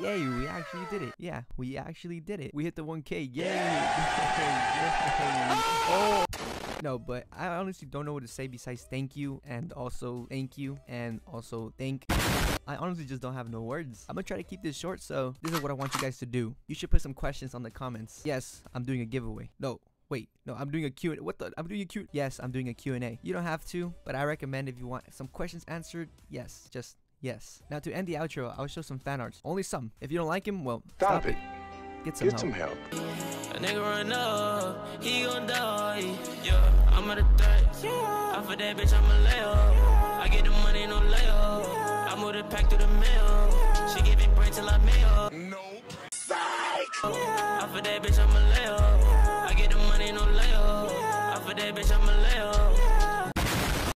Yay, we actually did it. Yeah, we actually did it. We hit the 1K. Yay. Oh. No, but I honestly don't know what to say besides thank you and also thank you and also thank. I honestly just don't have no words. I'm gonna try to keep this short, so this is what I want you guys to do. You should put some questions on the comments. Yes, I'm doing a giveaway. No. Wait, no, I'm doing a Q&A. What the? I'm doing a Q. Yes, I'm doing a Q&A. You don't have to, but I recommend if you want some questions answered, yes, just yes. Now to end the outro, I'll show some fan arts. Only some. If you don't like him, well, stop it. Get some help. A nigga run up, he gon' die. Yeah, I'm at a threat. Off of that bitch, I'ma lay up. I get the money, no layup. I move the pack through the mail. She giving brain till I mail. Nope. Psych. Off of that bitch, I'ma lay up. I get the money, no layup. Off of that bitch, I'ma